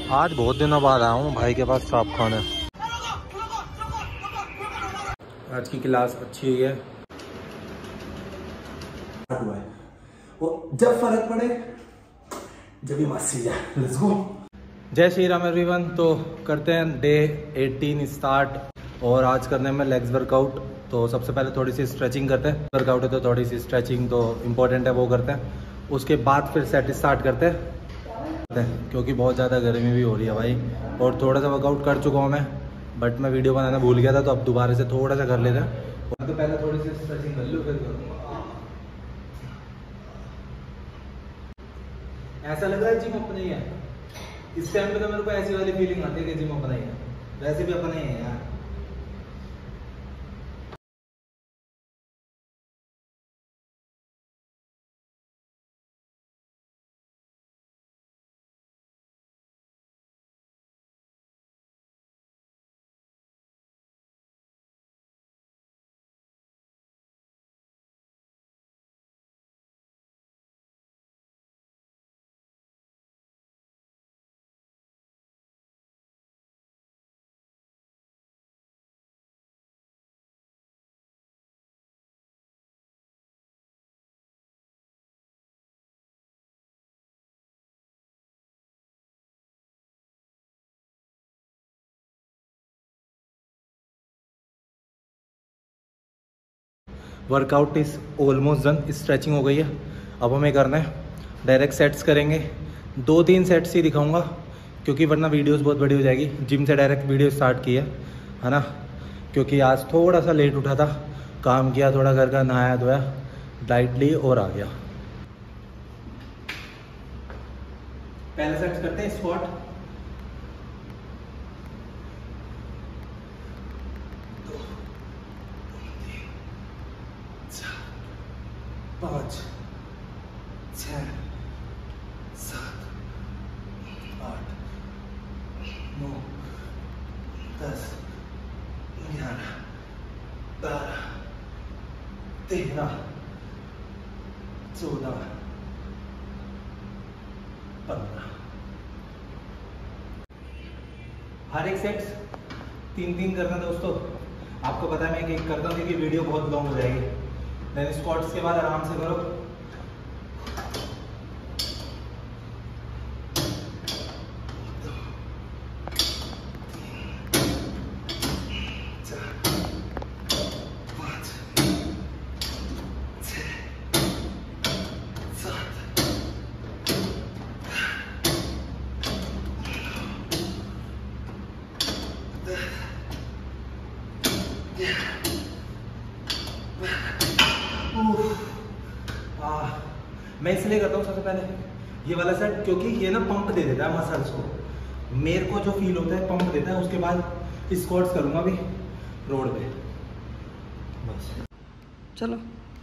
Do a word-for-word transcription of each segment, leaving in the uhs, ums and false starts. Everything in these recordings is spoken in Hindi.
आज बहुत दिनों बाद आया हूँ भाई के पास चाप खाने। आज की क्लास अच्छी हुई है। वो जब फर्क पड़े जब भी मस्ती जाए। Let's go. जय श्री राम एवरीवन। तो करते हैं डे अठारह स्टार्ट और आज करने में लेग्स वर्कआउट। तो सबसे पहले थोड़ी सी स्ट्रेचिंग करते हैं। वर्कआउट है तो थोड़ी सी स्ट्रेचिंग तो इम्पोर्टेंट है, वो करते हैं। उसके बाद फिर सेट स्टार्ट करते हैं क्योंकि बहुत ज़्यादा गर्मी भी हो रही है भाई। और थोड़ा सा वर्कआउट कर चुका हूँ मैं, बट मैं वीडियो बनाना भूल गया था, तो अब दोबारा से थोड़ा सा कर लेते हैं। तो पहले थोड़ी सी स्ट्रेचिंग कर लूँ, फिर करूँगा। ऐसा लग रहा है जिम अपना ही है। इस टाइम पे तो मेरे को ऐसी वाली फीलिंग आती है कि जिम अपना ही है। वैसे भी अपना ही है यार। Workout is almost done. Stretching हो गई है। अब हमें करना है डायरेक्ट सेट्स करेंगे। दो तीन सेट्स ही दिखाऊंगा क्योंकि वरना वीडियोस बहुत बड़ी हो जाएगी। जिम से डायरेक्ट वीडियो स्टार्ट की है है ना, क्योंकि आज थोड़ा सा लेट उठा था, काम किया थोड़ा, घर का नहाया धोया, डाइट ली और आ गया। पहले सेट्स करते हैं स्क्वाट। पाँच, छः, सात, आठ, नौ, दस, ग्यारह, बारह, तेरह, चौदह, पंद्रह। हर एक सेट्स तीन तीन करना दोस्तों। आपको पता है मैं एक एक करता हूँ क्योंकि वीडियो बहुत लॉन्ग हो जाएगी। देन स्क्वाट्स के बाद आराम से करो। मैं इसलिए करता हूँ सबसे पहले ये वाला सेट क्योंकि ये ना पंप दे देता है मसल्स को। मेरे को जो फील होता है पंप देता है। उसके बाद स्क्वाट्स करूँगा भी रोड पे। बस चलो।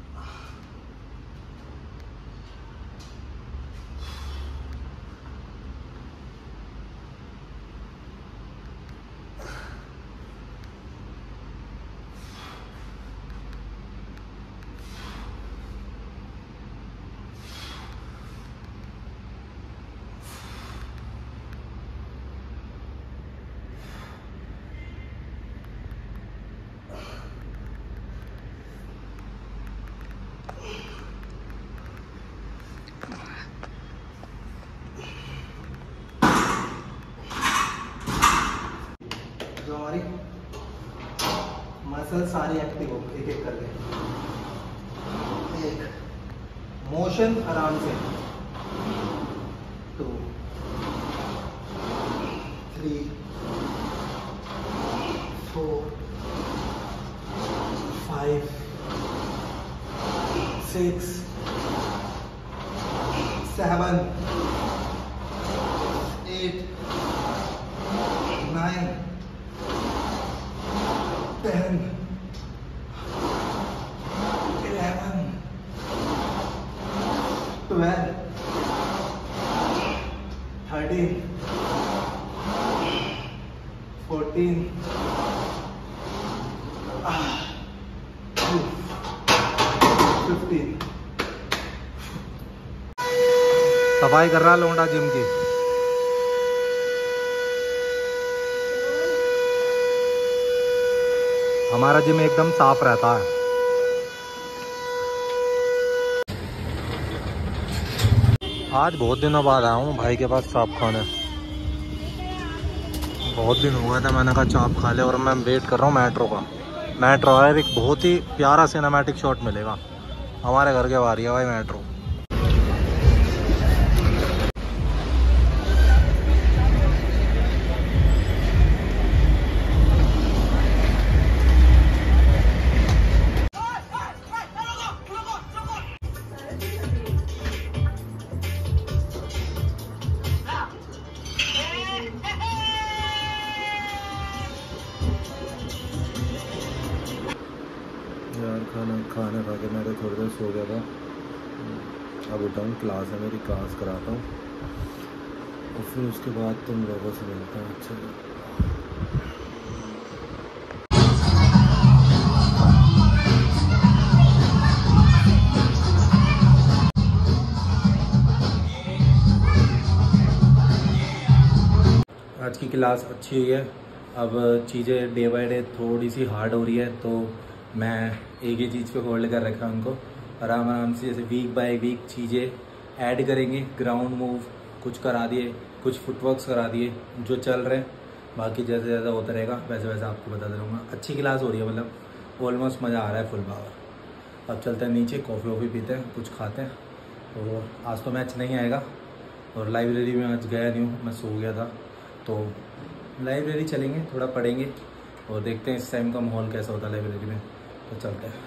जो हमारी मसल सारी एक्टिव हो एक एक करके। एक मोशन आराम से। Two, three, four, five, six, seven, eight, nine, ten, eleven, twelve, thirteen, fourteen, fifteen. सफाई कर रहा लौंडा जिम की। हमारा जिम एकदम साफ रहता है। आज बहुत दिनों बाद आया हूँ भाई के पास चाप खाने। बहुत दिन हुआ था, मैंने कहा चाप खा ले। और मैं वेट कर रहा हूँ मेट्रो का। मेट्रो है, एक बहुत ही प्यारा सिनेमैटिक शॉट मिलेगा हमारे घर के बाहर है भाई मेट्रो। यार खाना खाना खा के मैं तो थोड़ी देर सो गया था। अब उठा हूँ, क्लास है मेरी, क्लास कराता हूँ और फिर उसके बाद तुम लोगों से मिलता हूँ। अच्छा आज की क्लास अच्छी हुई है। अब चीज़ें डे बाय डे थोड़ी सी हार्ड हो रही है, तो मैं एक ही चीज़ पे होल्ड कर रखा हूँ उनको। आराम आराम से जैसे वीक बाय वीक चीज़ें ऐड करेंगे। ग्राउंड मूव कुछ करा दिए, कुछ फुटवर्क्स करा दिए जो चल रहे हैं। बाकी जैसे जैसा होता रहेगा वैसे वैसे आपको बताता रहूँगा। अच्छी क्लास हो रही है, मतलब ऑलमोस्ट मज़ा आ रहा है फुल पावर। अब चलते हैं नीचे, कॉफ़ी वॉफ़ी पीते हैं, कुछ खाते हैं। तो आज तो मैच नहीं आएगा और लाइब्रेरी में आज गया नहीं हूँ, मैं सो गया था। तो लाइब्रेरी चलेंगे, थोड़ा पढ़ेंगे और देखते हैं इस टाइम का माहौल कैसा होता है लाइब्रेरी में। तो चलते हैं।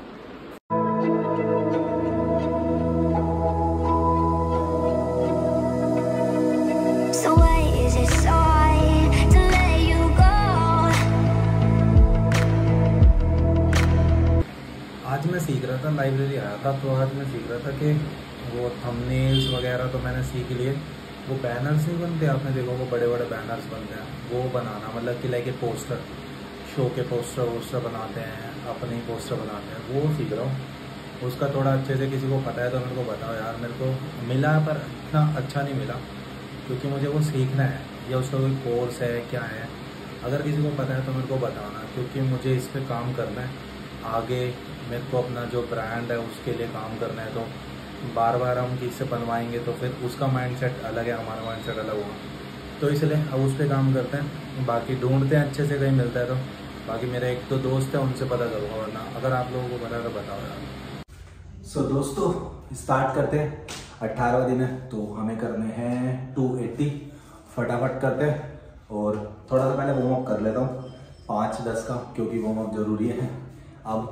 आज मैं सीख रहा था, लाइब्रेरी आया था तो आज मैं सीख रहा था कि वो थंबनेल्स वगैरह तो मैंने सीख लिए। वो बैनर्स नहीं बनते, आपने देखो वो बड़े बड़े बैनर्स बनते हैं, वो बनाना मतलब कि लाइक ए पोस्टर, शो के पोस्टर वोस्टर बनाते हैं, अपने ही पोस्टर बनाते हैं, वो सीख रहा हूँ। उसका थोड़ा अच्छे से किसी को पता है तो मेरे को बताओ यार। मेरे को मिला पर इतना अच्छा नहीं मिला, क्योंकि मुझे वो सीखना है या उसका कोई कोर्स है क्या है। अगर किसी को पता है तो मेरे को बताना, क्योंकि मुझे इस पर काम करना है। आगे मेरे को अपना जो ब्रांड है उसके लिए काम करना है। तो बार बार हम किसी से बनवाएंगे तो फिर उसका माइंडसेट अलग है, हमारा माइंडसेट अलग होगा। तो इसलिए अब उस पर काम करते हैं। बाकी ढूंढते हैं अच्छे से, कहीं मिलता है तो। बाकी मेरे एक दो दोस्त हैं, उनसे पता करूँगा, वरना अगर आप लोगों को पता है तो बताओ यार। सो so, दोस्तों स्टार्ट करते हैं। अट्ठारहवां दिन है तो हमें करने हैं टू एट्टी। फटाफट करते हैं और थोड़ा सा पहले वार्म अप कर लेता हूँ पाँच दस का, क्योंकि वार्म अप ज़रूरी है। अब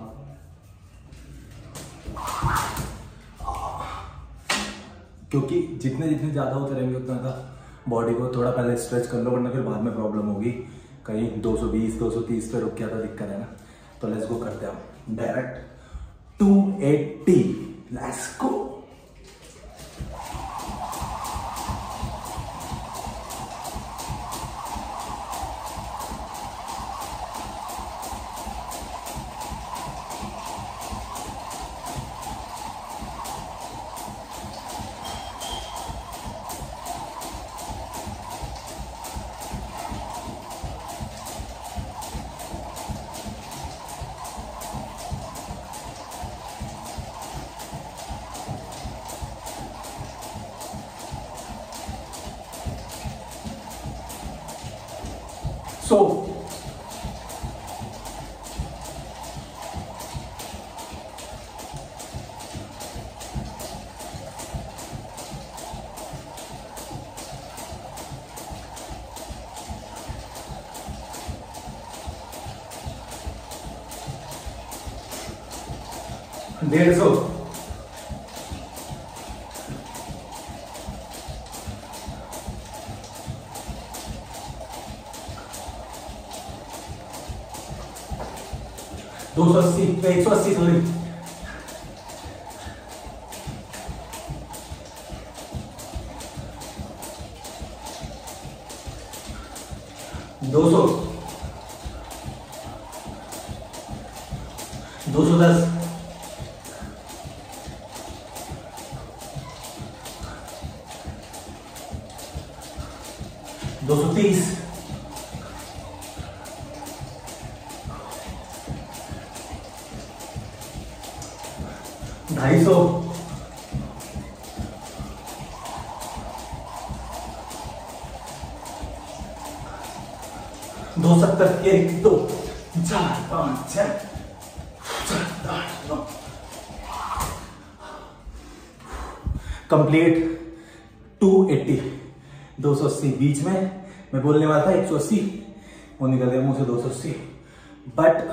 क्योंकि जितने जितने ज़्यादा होते रहेंगे उतना ज़्यादा बॉडी को थोड़ा पहले स्ट्रेच कर लो, वरना फिर बाद में प्रॉब्लम होगी। कहीं दो सौ बीस दो सौ तीस पे रुक गया तो दिक्कत है ना। तो लेट्स गो करते हैं direct to eighty. Let's go. So डेढ़ सौ दो सौ अस्सी एक सौ अस्सी सॉरी दो सौ दो सौ दस दो सौ तीस ढाई सौ, दो सत्तर, एक दो चार पाँच छह सात आठ नौ, कंप्लीट। टू एट्टी, दो सौ अस्सी। बीच में मैं बोलने वाला था एक सौ अस्सी, वो निकल गया मुंह से दो सौ अस्सी। बट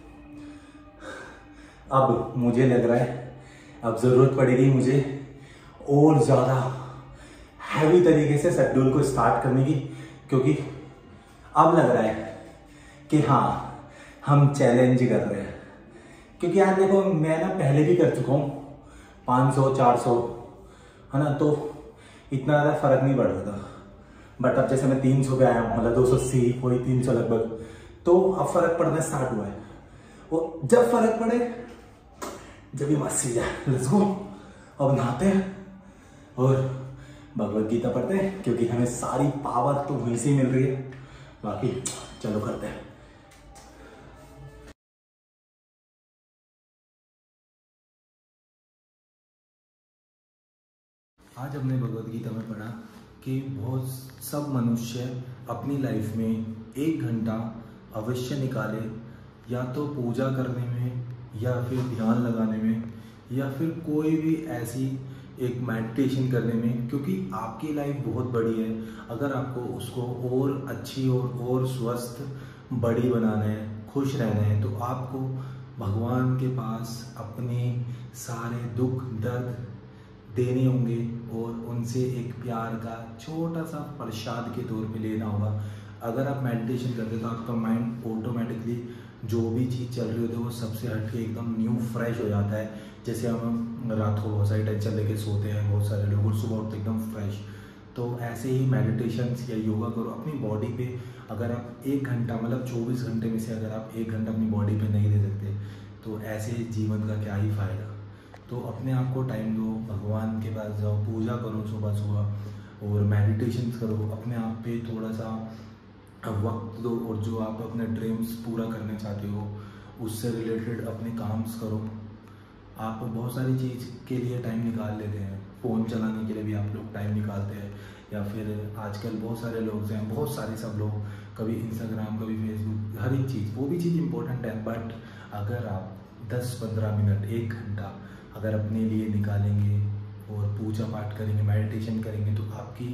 अब मुझे लग रहा है अब जरूरत पड़ेगी मुझे और ज्यादा हैवी तरीके से शेड्यूल को स्टार्ट करने की, क्योंकि अब लग रहा है कि हाँ हम चैलेंज कर रहे हैं। क्योंकि यार देखो मैं ना पहले भी कर चुका हूँ पाँच सौ चार सौ, है ना, तो इतना ज़्यादा फर्क नहीं पड़ रहा था। बट अब जैसे मैं तीन सौ पे आया हूँ, मतलब दो सौ अस्सी, वही तीन सौ लगभग, तो अब फर्क पड़ना स्टार्ट हुआ है। और जब फर्क पड़े जब ये मस्त सीधा लेट्स गो। अब नहाते हैं और भगवत गीता पढ़ते हैं, क्योंकि हमें सारी पावर तो वहीं से ही मिल रही है। बाकी चलो करते हैं। आज हमने भगवत गीता में पढ़ा कि बहुत सब मनुष्य अपनी लाइफ में एक घंटा अवश्य निकाले, या तो पूजा करने में, या फिर ध्यान लगाने में, या फिर कोई भी ऐसी एक मेडिटेशन करने में। क्योंकि आपकी लाइफ बहुत बड़ी है, अगर आपको उसको और अच्छी और और स्वस्थ बड़ी बनाना है, खुश रहना है, तो आपको भगवान के पास अपने सारे दुख दर्द देने होंगे और उनसे एक प्यार का छोटा सा प्रसाद के तौर पे लेना होगा। अगर आप मेडिटेशन करते तो आपका माइंड ऑटोमेटिकली जो भी चीज़ चल रही होती है वो सबसे हट के एकदम न्यू फ्रेश हो जाता है। जैसे हम रात को बहुत सारी टेंशन लेके सोते हैं बहुत सारे लोग, और सुबह उठते एकदम फ्रेश। तो ऐसे ही मेडिटेशन या योगा करो अपनी बॉडी पे। अगर आप एक घंटा मतलब चौबीस घंटे में से अगर आप एक घंटा अपनी बॉडी पे नहीं दे सकते तो ऐसे जीवन का क्या ही फ़ायदा। तो अपने आप को टाइम दो, भगवान के पास जाओ, पूजा करो सुबह सुबह और मेडिटेशन करो, अपने आप पे थोड़ा सा वक्त दो, और जो आप अपने ड्रीम्स पूरा करना चाहते हो उससे रिलेटेड अपने काम्स करो। आप बहुत सारी चीज़ के लिए टाइम निकाल लेते हैं, फ़ोन चलाने के लिए भी आप लोग टाइम निकालते हैं, या फिर आजकल बहुत सारे लोग हैं, बहुत सारे सब लोग, कभी इंस्टाग्राम कभी फेसबुक, हर एक चीज़, वो भी चीज़ इंपॉर्टेंट है। बट अगर आप दस पंद्रह मिनट एक घंटा अगर अपने लिए निकालेंगे और पूजा पाठ करेंगे, मेडिटेशन करेंगे, तो आपकी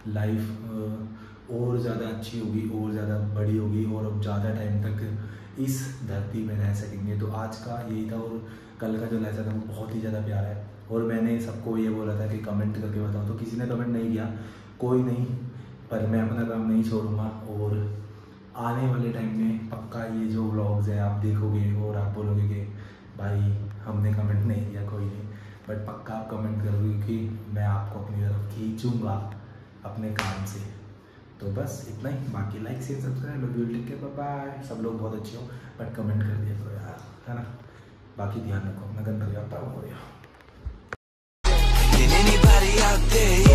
लाइफ और ज़्यादा अच्छी होगी और ज़्यादा बड़ी होगी, और अब ज़्यादा टाइम तक इस धरती में रह सकेंगे। तो आज का यही था, और कल का जो लेसन था वो बहुत ही ज़्यादा प्यारा है। और मैंने सबको ये बोला था कि कमेंट करके बताओ, तो किसी ने कमेंट नहीं किया, कोई नहीं, पर मैं अपना काम नहीं छोड़ूंगा। और आने वाले टाइम में पक्का ये जो व्लॉग्स हैं आप देखोगे और आप बोलोगे कि भाई हमने कमेंट नहीं किया, कोई नहीं, बट पक्का आप कमेंट करोगे कि मैं आपको अपनी तरफ खींचूँगा अपने काम से। तो बस इतना ही, बाकी like share subscribe, love you, take care, bye bye. सब लोग बहुत अच्छे हो बट कमेंट कर दिया करो यार, है ना। बाकी ध्यान रखो अपना, गंदगी आप हो गया।